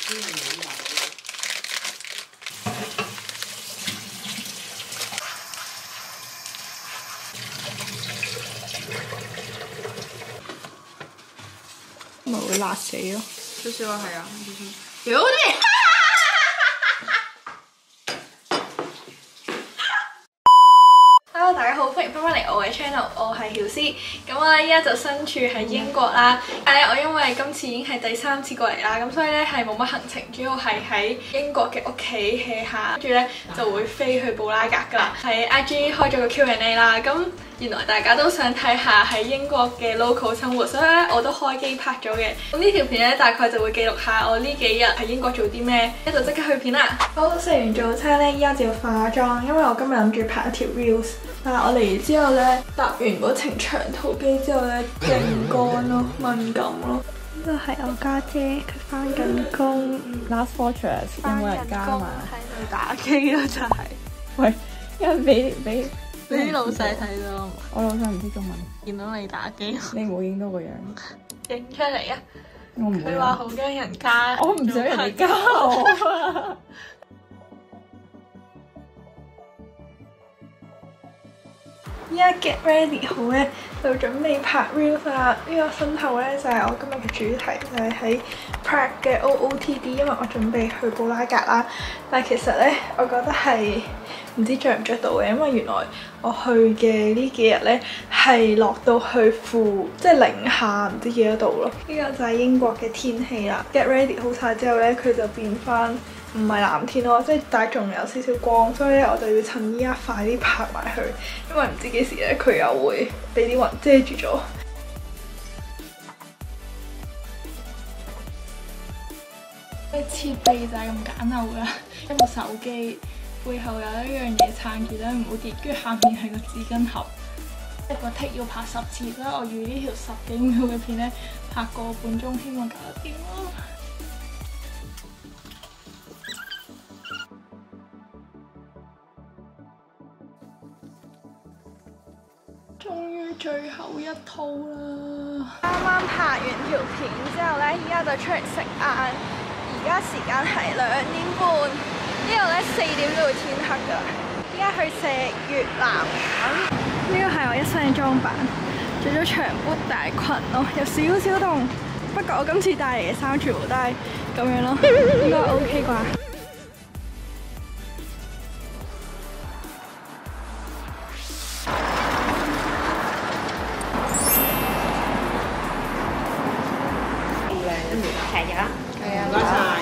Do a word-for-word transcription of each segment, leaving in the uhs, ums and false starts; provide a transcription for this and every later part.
咪會辣死咯！ 少少啊，係啊，屌你！Hello， 大家好，歡迎翻返嚟我嘅 channel， 我係曉思。咁我咧依家就身處喺英國啦。但係咧，我因為今次已經係第三次過嚟啦，咁所以咧係冇乜行程，主要係喺英國嘅屋企 hea下，跟住咧就會飛去布拉格噶啦。喺 I G 開咗個 Q and A 啦，咁原來大家都想睇下喺英國嘅 local 生活，所以咧我都開機拍咗嘅。咁呢條片咧大概就會記錄下我呢幾日喺英國做啲咩，一就即刻去片啦。好，食完早餐咧，依家就要化妝，因為我今日諗住拍一條 reels。但係我嚟之後咧，搭完嗰程長途機之後咧，勁乾咯，敏感咯。呢個係我家姐，佢翻緊工 ，Last Fortress 有冇人加嘛？ 喺度打機咯，就係。 喂，因為俾俾俾啲老細睇到， 我老細唔識中文， 見到你打機， 你唔好影到個樣， 影出嚟啊！ 我唔會。 佢話好驚人加， 我唔想人哋加我。 依家 get ready 好咧，就準備拍 reels 啦。呢個身後咧就係我今日嘅主題，就係喺 Prague 嘅 O O T D， 因為我準備去布拉格啦。但係其實咧，我覺得係唔知着唔着到嘅，因為原來我去嘅呢幾日咧係落到去負即係零下唔知幾多度咯。呢個就係英國嘅天氣啦。get ready 好晒之後咧，佢就變翻唔係藍天咯，即係但係仲有少少光，所以咧我就要趁依家快啲拍埋去，因為唔知幾時咧佢又會俾啲雲遮住咗。啲設備就係咁簡陋㗎，一部手機背後有一樣嘢撐住咧，唔好跌，跟住下面係個紙巾盒。一個 take 要拍十次，所以我預呢條十幾秒嘅片咧拍個半鐘，希望搞得掂咯。終於最後一套啦！啱啱拍完條片之後咧，依家就出嚟食晏。而家時間係兩點半，呢度咧四點都會天黑㗎。依家去食越南粉。呢個係我一身嘅裝扮，着咗長 boot 大裙咯，有少少凍。不過我今次帶嚟嘅衫全部都係咁樣咯，應該 OK 啩？ 平嘅啦， 係啊，唔該晒。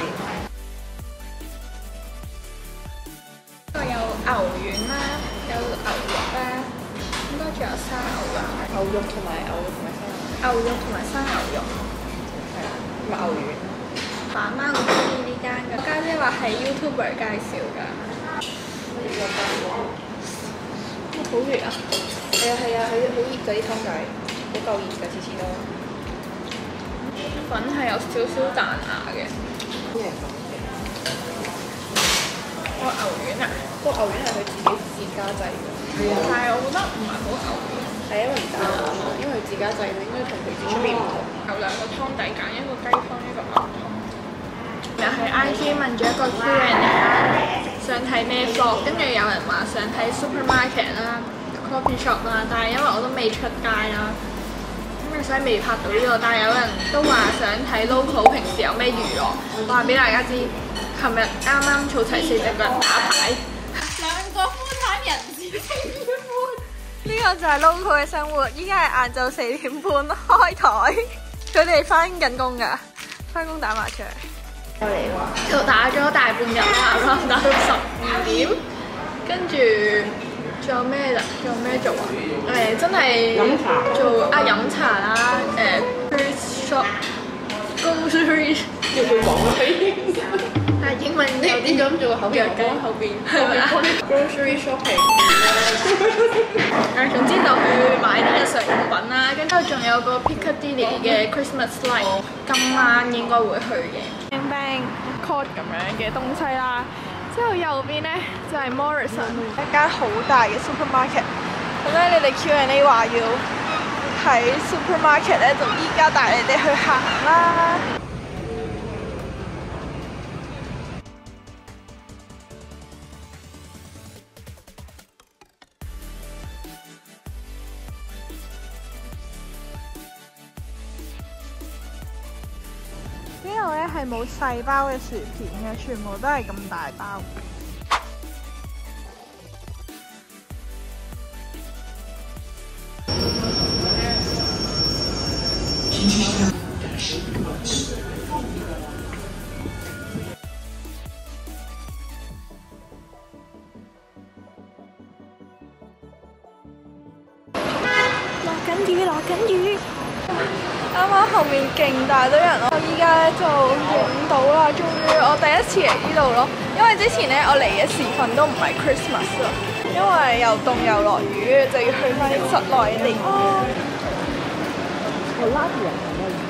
呢個有牛丸啦，有牛肉啦，應該仲有生牛肉。 牛肉同埋牛肉同埋生牛肉同埋生牛肉， 係啊，同埋牛丸。 爸媽好中意呢間㗎，家姐話係 YouTuber 介紹㗎。好熱啊！ 係啊係啊，好好熱㗎啲湯仔，好夠熱㗎次次都。 粉係有少少彈牙嘅。個牛丸啊， 個牛丸係佢自己自家製嘅。 係啊，但係我覺得唔係好牛丸。 係因為唔打啊嘛，因為佢自家製應該同佢自出邊唔同。 有兩個湯底揀，一個雞湯，一個牛湯。又係 I G 問咗一個 Q and A 啦，想睇咩 vlog，跟住有人話想睇 supermarket 啦、coffee shop 啦，但係因為我都未出街啦。所以未拍到呢個，但係有人都話想睇 local 平時有咩娛樂，話俾大家知。琴日啱啱儲齊四隻腳人打牌，兩個 full time 人士清歡。呢個就係 local 嘅生活。依家係晏晝四點半開台，佢哋翻緊工㗎，翻工打麻雀。 我嚟喎， 就打咗大半日啦，啱打到十二點，跟住。仲有咩啦？仲有咩做啊？誒、呃，真係做啊飲茶啦，誒 grocery shop，grocery 叫佢講啦已經。 但係英文有啲咁做個口藥雞後邊，係咪啊 ？grocery shopping。誒，總之就去買啲日常用品啦，跟住仲有個 Piccadilly 嘅 Christmas light， 今晚應該會去嘅。Bang Bang Court 咁樣嘅東西啦。之後右邊咧就係 Morrison， 一間好大嘅 supermarket。咁咧，你哋 Q and A 話要喺 supermarket 咧，就依家帶你哋去行啦。 咧係冇細包嘅薯片嘅，全部都係咁大包。落緊雨，落緊雨。啱啱後面勁大堆人咯，我依家咧就影到啦，終於我第一次嚟呢度咯。因為之前咧我嚟嘅時份都唔係 Christmas 咯，因為又凍又落雨，就要去翻啲室內嘅地方。好拉人啊！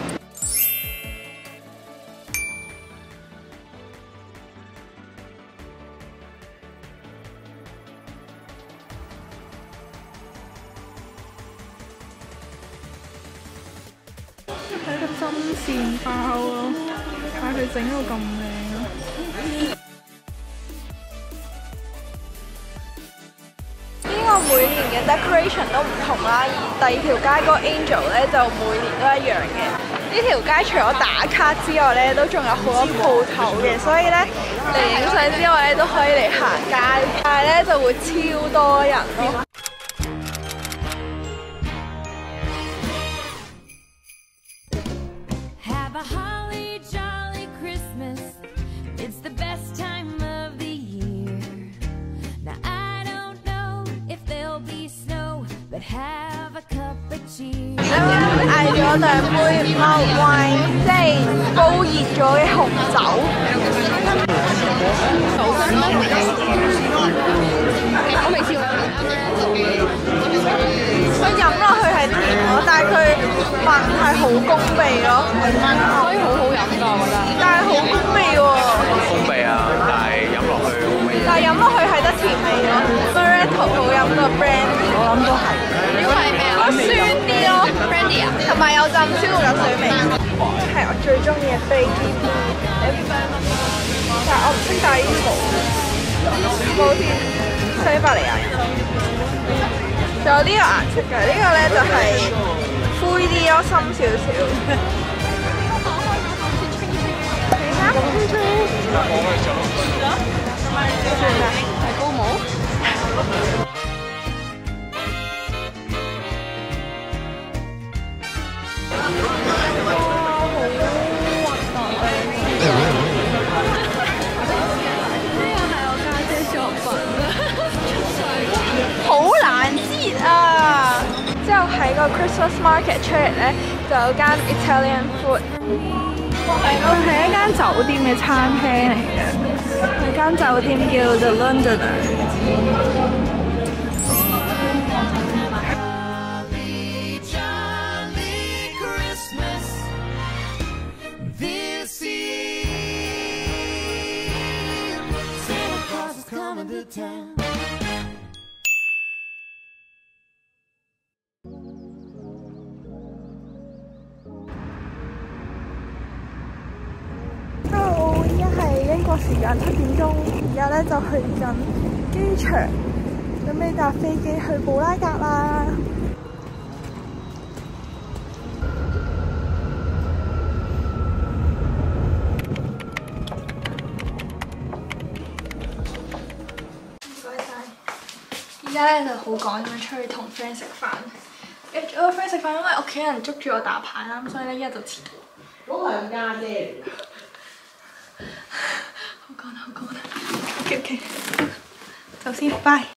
睇個針線包咯，睇佢整到咁靚咯。呢個每年嘅 decoration 都唔同啦，而第二條街嗰個 Angel 咧就每年都一樣嘅。呢條街除咗打卡之外咧，都仲有好多鋪頭嘅，所以咧嚟影相之外咧都可以嚟行街，但係咧就會超多人咯。嗌咗兩杯 mulled wine， 即係煲熱咗嘅紅酒。我未試過。佢飲落去係甜咯，但係佢聞係好攻鼻咯，所以好好飲㗎，我覺得。但係好攻鼻喎。攻鼻啊！但係飲落去好乜嘢？但係飲落去係得甜味咯。Moretto 好飲過 brandy， 我諗都係。呢個係咩啊？酸啲咯 ，brandy 啊，同埋有陣燒肉酒水味。係我最中意嘅飛機杯，但係我唔識戴呢啲帽，帽添西伯利亞人。仲有呢個顏色嘅，呢個咧就係灰啲咯，深少少。其他吹吹。算啦，係高帽。喺個 Christmas market 出嚟咧，就有間 Italian food， 佢係一間酒店嘅餐廳嚟嘅，佢間酒店叫 The Londoner。英國時間七點鐘，而家咧就去緊機場，準備搭飛機去布拉格啦。唔該晒。而家咧就好趕咁樣出去同 friend 食飯，跟住我個 friend 食飯，因為屋企人捉住我打牌啦，咁所以咧一日就遲到。嗰兩家姐嚟㗎。好趕好趕，OK OK，走先，拜。